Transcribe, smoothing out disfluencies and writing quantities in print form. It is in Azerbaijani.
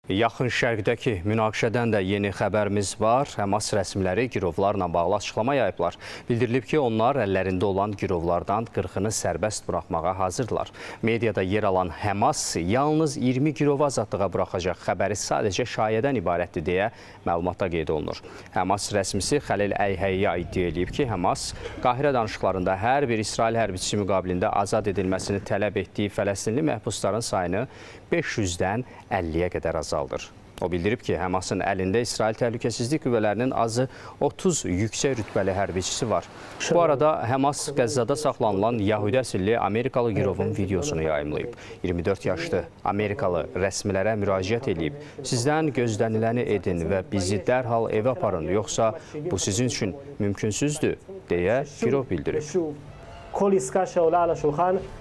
Yaxın Şərqdəki münaqişədən də yeni xəbərimiz var. Həmas rəsmiləri girovlarla bağlı açıqlama yayıblar. Bildirilib ki, onlar əllərində olan girovlardan 40-ını sərbəst buraxmağa hazırdılar. Mediada yer alan Həmas yalnız 20 girovu azadlığa buraxacaq xəbəri sadəcə şayədən ibarətdir deyə məlumatda qeyd olunur. Həmas rəsmisi Xəlil Əyhəyyə iddia edib ki, Həmas Qahirə danışıqlarında hər bir İsrail hərbiçisi müqabilində azad edilməsini tələb etdiyi Fələstinli məhbusların sayını 500-dən 50-yə qədər azaldır. O bildirib ki, Həmasın əlində İsrail Təhlükəsizlik Qüvvələrinin azı 30 yüksək rütbəli hərbiçisi var. Bu arada Həmas Qəzzada saxlanılan Yahudi əsilli Amerikalı girovun videosunu yayımlayıb. 24 yaşlı Amerikalı rəsmilərə müraciət edib. Sizdən gözləniləni edin və bizi dərhal evə aparın, yoxsa bu sizin üçün mümkünsüzdür, deyə girov bildirib.